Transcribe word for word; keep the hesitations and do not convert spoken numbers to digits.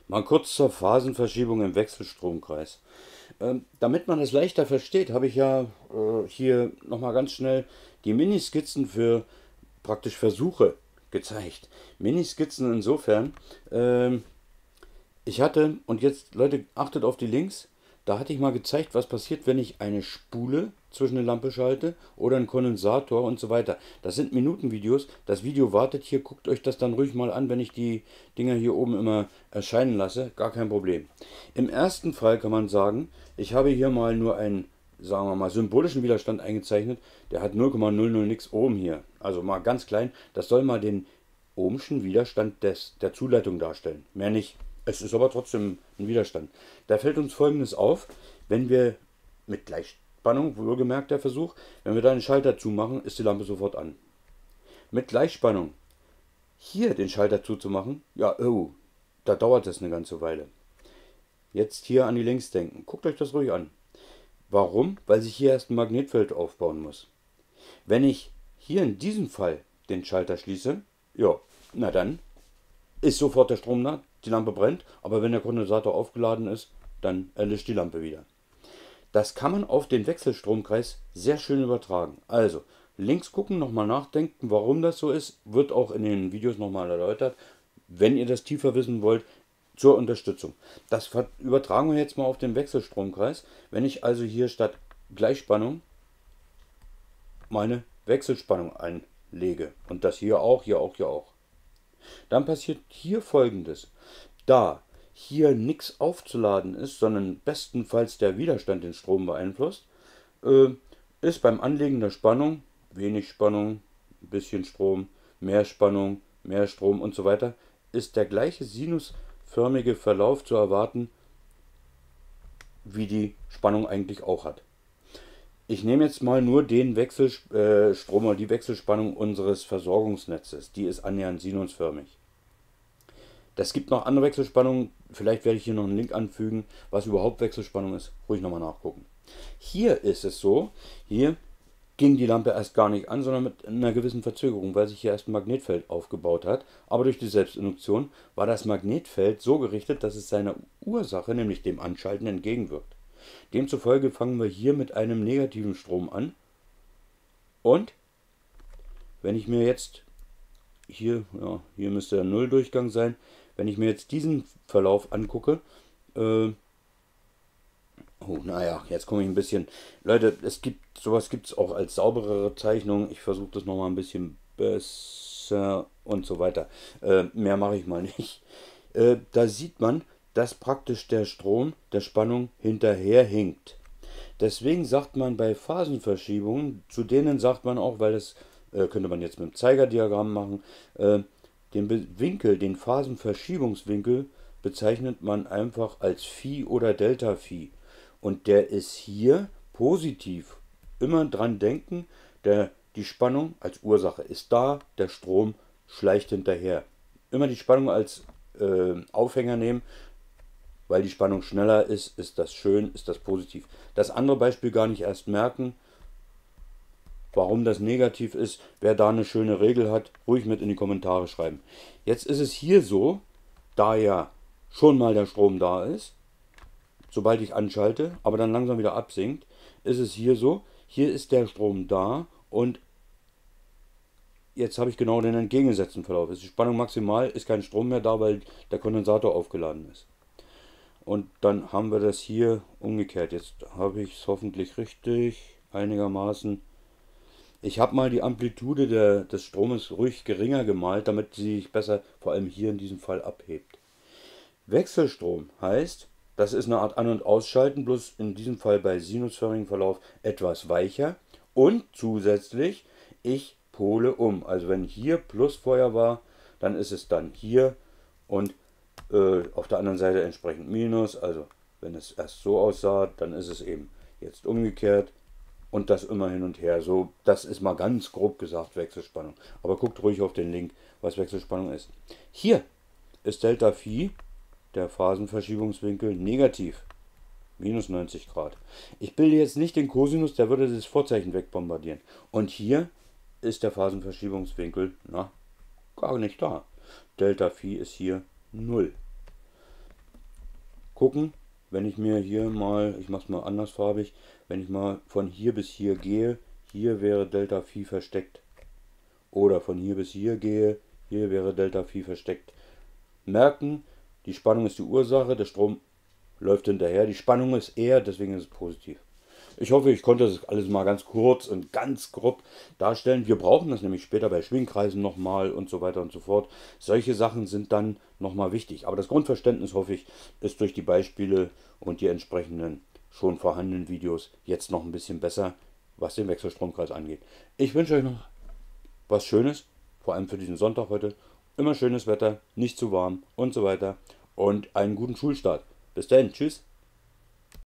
Mal kurz zur Phasenverschiebung im Wechselstromkreis. Ähm, damit man es leichter versteht, habe ich ja äh, hier nochmal ganz schnell die Miniskizzen für praktisch Versuche gezeigt. Miniskizzen insofern, ähm, ich hatte, und jetzt Leute, achtet auf die Links, da hatte ich mal gezeigt, was passiert, wenn ich eine Spule zwischen eine Lampe schalte oder einen Kondensator und so weiter. Das sind Minutenvideos. Das Video wartet hier, guckt euch das dann ruhig mal an, wenn ich die Dinger hier oben immer erscheinen lasse. Gar kein Problem. Im ersten Fall kann man sagen, ich habe hier mal nur einen, sagen wir mal, symbolischen Widerstand eingezeichnet. Der hat null Komma null null nix Ohm hier. Also mal ganz klein. Das soll mal den ohmschen Widerstand des, der Zuleitung darstellen. Mehr nicht. Es ist aber trotzdem ein Widerstand. Da fällt uns Folgendes auf, wenn wir mit Gleichspannung, wohlgemerkt der Versuch, wenn wir da einen Schalter zumachen, ist die Lampe sofort an. Mit Gleichspannung hier den Schalter zuzumachen, ja, oh, da dauert es eine ganze Weile. Jetzt hier an die Links denken. Guckt euch das ruhig an. Warum? Weil sich hier erst ein Magnetfeld aufbauen muss. Wenn ich hier in diesem Fall den Schalter schließe, ja, na dann ist sofort der Strom da, die Lampe brennt, aber wenn der Kondensator aufgeladen ist, dann erlischt die Lampe wieder. Das kann man auf den Wechselstromkreis sehr schön übertragen. Also, links gucken, nochmal nachdenken, warum das so ist, wird auch in den Videos nochmal erläutert, wenn ihr das tiefer wissen wollt, zur Unterstützung. Das übertragen wir jetzt mal auf den Wechselstromkreis. Wenn ich also hier statt Gleichspannung meine Wechselspannung einlege und das hier auch, hier auch, hier auch, dann passiert hier Folgendes. Da hier nichts aufzuladen ist, sondern bestenfalls der Widerstand den Strom beeinflusst, äh, ist beim Anlegen der Spannung wenig Spannung, ein bisschen Strom, mehr Spannung, mehr Strom und so weiter, ist der gleiche sinusförmige Verlauf zu erwarten, wie die Spannung eigentlich auch hat. Ich nehme jetzt mal nur den Wechselstrom oder die Wechselspannung unseres Versorgungsnetzes. Die ist annähernd sinusförmig. Das gibt noch andere Wechselspannungen. Vielleicht werde ich hier noch einen Link anfügen, was überhaupt Wechselspannung ist. Ruhig nochmal nachgucken. Hier ist es so, hier ging die Lampe erst gar nicht an, sondern mit einer gewissen Verzögerung, weil sich hier erst ein Magnetfeld aufgebaut hat. Aber durch die Selbstinduktion war das Magnetfeld so gerichtet, dass es seiner Ursache, nämlich dem Anschalten, entgegenwirkt. Demzufolge fangen wir hier mit einem negativen Strom an. Und wenn ich mir jetzt, hier, ja, hier müsste der Nulldurchgang sein, wenn ich mir jetzt diesen Verlauf angucke, äh, oh, naja, jetzt komme ich ein bisschen, Leute, es gibt, sowas gibt es auch als sauberere Zeichnung, ich versuche das nochmal ein bisschen besser und so weiter, äh, mehr mache ich mal nicht. Äh, da sieht man, dass praktisch der Strom der Spannung hinterherhinkt. Deswegen sagt man bei Phasenverschiebungen, zu denen sagt man auch, weil das äh, könnte man jetzt mit dem Zeigerdiagramm machen, äh, den Be Winkel, den Phasenverschiebungswinkel bezeichnet man einfach als Phi oder Delta Phi. Und der ist hier positiv. Immer dran denken, der, die Spannung als Ursache ist da, der Strom schleicht hinterher. Immer die Spannung als äh, Aufhänger nehmen. Weil die Spannung schneller ist, ist das schön, ist das positiv. Das andere Beispiel gar nicht erst merken. Warum das negativ ist, wer da eine schöne Regel hat, ruhig mit in die Kommentare schreiben. Jetzt ist es hier so, da ja schon mal der Strom da ist, sobald ich anschalte, aber dann langsam wieder absinkt, ist es hier so, hier ist der Strom da und jetzt habe ich genau den entgegengesetzten Verlauf. Ist die Spannung maximal, ist kein Strom mehr da, weil der Kondensator aufgeladen ist. Und dann haben wir das hier umgekehrt. Jetzt habe ich es hoffentlich richtig einigermaßen. Ich habe mal die Amplitude der, des Stromes ruhig geringer gemalt, damit sie sich besser, vor allem hier in diesem Fall, abhebt. Wechselstrom heißt, das ist eine Art An- und Ausschalten, bloß in diesem Fall bei sinusförmigem Verlauf etwas weicher. Und zusätzlich, ich pole um. Also wenn hier Plus vorher war, dann ist es dann hier und auf der anderen Seite entsprechend Minus, also wenn es erst so aussah, dann ist es eben jetzt umgekehrt und das immer hin und her. So, das ist mal ganz grob gesagt Wechselspannung. Aber guckt ruhig auf den Link, was Wechselspannung ist. Hier ist Delta Phi, der Phasenverschiebungswinkel, negativ. Minus neunzig Grad. Ich bilde jetzt nicht den Cosinus, der würde das Vorzeichen wegbombardieren. Und hier ist der Phasenverschiebungswinkel, na, gar nicht da. Delta Phi ist hier null. gucken, wenn ich mir hier mal, ich mache es mal andersfarbig, wenn ich mal von hier bis hier gehe, hier wäre Delta Phi versteckt. Oder von hier bis hier gehe, hier wäre Delta Phi versteckt. Merken, die Spannung ist die Ursache, der Strom läuft hinterher, die Spannung ist eher, deswegen ist es positiv. Ich hoffe, ich konnte das alles mal ganz kurz und ganz grob darstellen. Wir brauchen das nämlich später bei Schwingkreisen nochmal und so weiter und so fort. Solche Sachen sind dann nochmal wichtig. Aber das Grundverständnis, hoffe ich, ist durch die Beispiele und die entsprechenden schon vorhandenen Videos jetzt noch ein bisschen besser, was den Wechselstromkreis angeht. Ich wünsche euch noch was Schönes, vor allem für diesen Sonntag heute. Immer schönes Wetter, nicht zu warm und so weiter. Und einen guten Schulstart. Bis dann, tschüss.